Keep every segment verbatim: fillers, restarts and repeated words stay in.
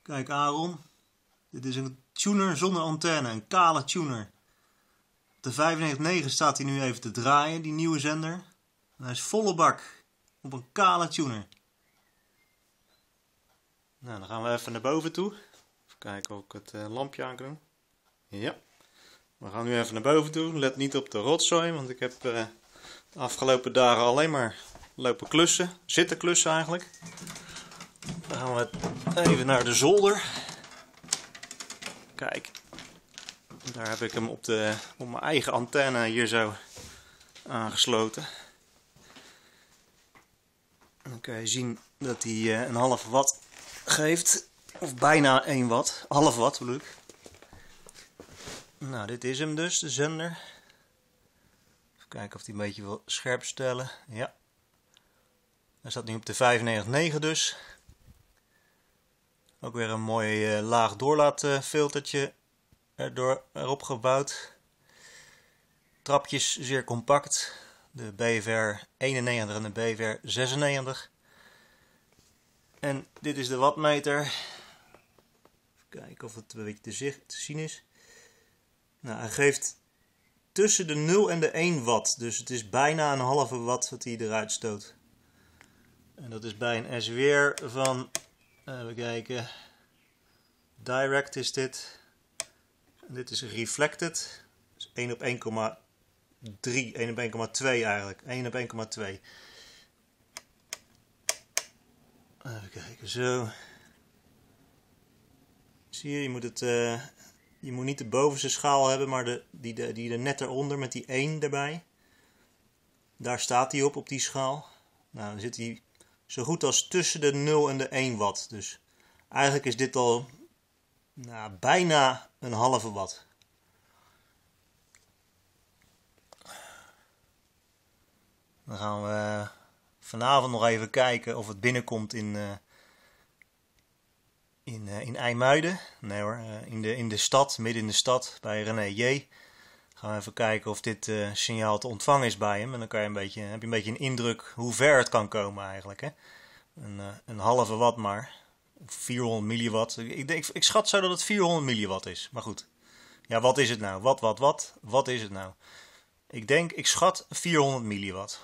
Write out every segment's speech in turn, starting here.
Kijk Aaron, dit is een tuner zonder antenne, een kale tuner. Op de vijfennegentig negen staat hij nu even te draaien, die nieuwe zender. En hij is volle bak op een kale tuner. Nou, dan gaan we even naar boven toe. Even kijken of ik het uh, lampje aan kan doen. Ja. We gaan nu even naar boven toe. Let niet op de rotzooi, want ik heb uh, de afgelopen dagen alleen maar lopen klussen. Zitten klussen eigenlijk. Dan gaan we even naar de zolder. Kijk. Daar heb ik hem op, de, op mijn eigen antenne hier zo aangesloten. En dan kan je zien dat hij uh, een half watt geeft. Of bijna één watt. Half watt bedoel ik. Nou, dit is hem dus, de zender. Even kijken of hij een beetje wil scherp stellen. Ja. Hij staat nu op de vijfennegentig negen dus. Ook weer een mooi uh, laag doorlaatfiltertje erdoor, erop gebouwd. Trapjes zeer compact. De B V R eenennegentig en de B V R zesennegentig. En dit is de wattmeter. Even kijken of het een beetje te, zicht, te zien is. Nou, hij geeft tussen de nul en de één watt. Dus het is bijna een halve watt wat hij eruit stoot. En dat is bij een S W R van, even kijken, Direct is dit. En dit is Reflected. Dus één op één komma drie, één op één komma twee eigenlijk. één op één komma twee. Even kijken, zo. Zie je, je moet het... Uh, Je moet niet de bovenste schaal hebben, maar de, die, de, die er net eronder met die één erbij. Daar staat hij op, op die schaal. Nou, dan zit hij zo goed als tussen de nul en de één watt. Dus eigenlijk is dit al nou, bijna een halve watt. Dan gaan we vanavond nog even kijken of het binnenkomt in... Uh, In, uh, in IJmuiden, nee hoor, uh, in, de, in de stad, midden in de stad, bij René J. Gaan we even kijken of dit uh, signaal te ontvangen is bij hem. En dan kan je een beetje, heb je een beetje een indruk hoe ver het kan komen eigenlijk. Hè? Een, uh, een halve watt maar, vierhonderd milliwatt. Ik, ik, ik schat zo dat het vierhonderd milliwatt is, maar goed. Ja, wat is het nou? Wat, wat, wat? Wat is het nou? Ik denk, ik schat vierhonderd milliwatt.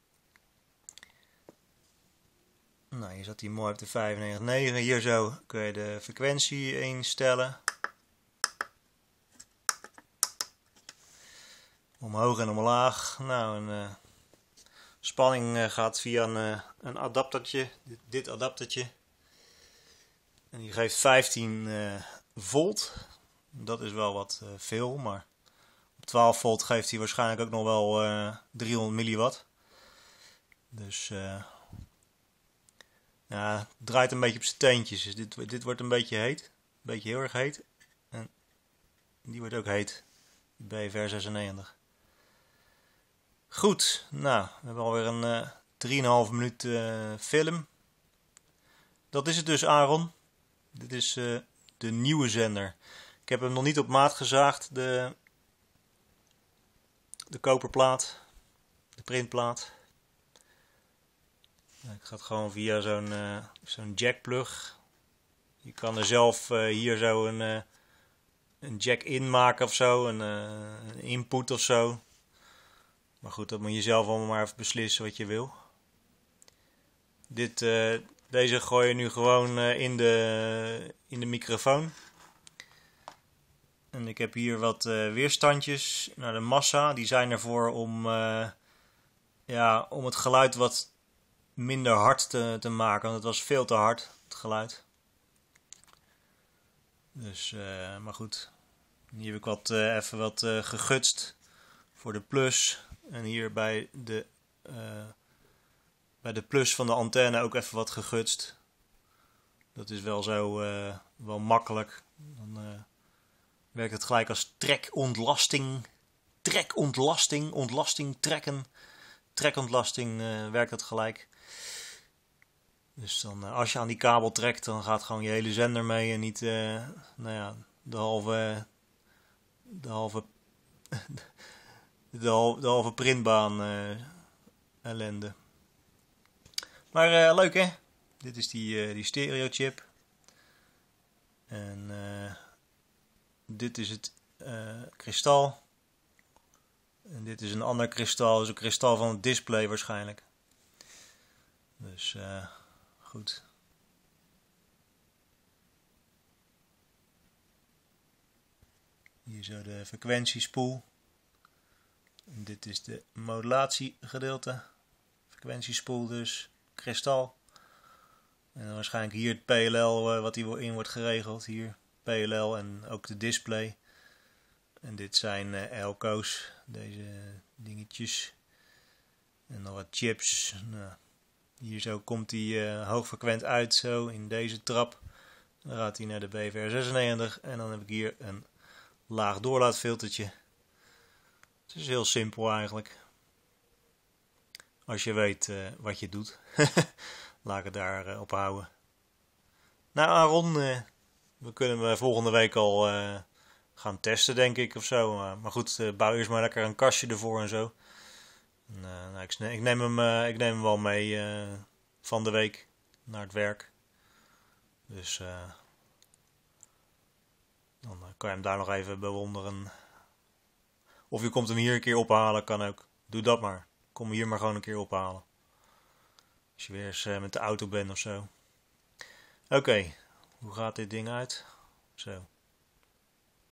Nou, hier zat hij mooi op de vijfennegentig negen. Hier zo kun je de frequentie instellen. Omhoog en omlaag. Nou, een uh, spanning uh, gaat via een, uh, een adaptertje. Dit, dit adaptertje. En die geeft vijftien uh, volt. Dat is wel wat uh, veel, maar op twaalf volt geeft hij waarschijnlijk ook nog wel uh, driehonderd milliwatt. Dus... Uh, Ja, het draait een beetje op zijn teentjes. Dus dit, dit wordt een beetje heet. Een beetje heel erg heet. En die wordt ook heet. B V R zesennegentig. Goed, nou, we hebben alweer een uh, drie komma vijf minuut uh, film. Dat is het dus, Aaron. Dit is uh, de nieuwe zender. Ik heb hem nog niet op maat gezaagd. De, de koperplaat. De printplaat. Ik ga het gewoon via zo'n uh, zo'n jackplug. Je kan er zelf uh, hier zo een, uh, een jack in maken of zo. Een, uh, een input of zo. Maar goed, dat moet je zelf allemaal maar even beslissen wat je wil. Dit, uh, deze gooi je nu gewoon uh, in, de, in de microfoon. En ik heb hier wat uh, weerstandjes. Nou, de massa, die zijn ervoor om, uh, ja, om het geluid wat... minder hard te, te maken, want het was veel te hard, het geluid. Dus, uh, maar goed. Hier heb ik wat, uh, even wat uh, gegutst voor de plus. En hier bij de, uh, bij de plus van de antenne ook even wat gegutst. Dat is wel zo uh, wel makkelijk. Dan uh, werkt het gelijk als trekontlasting. Trekontlasting, ontlasting, trekken. Trekontlasting uh, werkt dat gelijk. Dus dan, als je aan die kabel trekt, dan gaat gewoon je hele zender mee en niet uh, nou ja, de halve, de halve, de halve, de halve printbaan uh, ellende. Maar uh, leuk hè? Dit is die, uh, die stereo chip. En uh, dit is het uh, kristal. En dit is een ander kristal, dus een kristal van het display waarschijnlijk. Dus uh, goed. Hier zo de frequentiespoel. En dit is de modulatiegedeelte. Frequentiespoel dus, kristal. En dan waarschijnlijk hier het P L L uh, wat hierin wordt geregeld. Hier P L L en ook de display. En dit zijn uh, elco's, deze dingetjes. En nog wat chips. Nou, hier zo komt hij uh, hoogfrequent uit, zo in deze trap. Dan gaat hij naar de B V R zesennegentig en dan heb ik hier een laag doorlaatfiltertje. Het is heel simpel eigenlijk. Als je weet uh, wat je doet. Laat ik het daar uh, op houden. Nou Aaron, uh, we kunnen volgende week al uh, gaan testen denk ik of zo. Uh, maar goed, uh, bouw eerst maar lekker een kastje ervoor en zo. En, uh, nou, ik, ik, neem hem, uh, ik neem hem wel mee uh, van de week naar het werk. Dus uh, dan uh, kan je hem daar nog even bewonderen. Of je komt hem hier een keer ophalen, kan ook. Doe dat maar. Kom hier maar gewoon een keer ophalen. Als je weer eens uh, met de auto bent of zo. Oké, okay. Hoe gaat dit ding uit? Zo.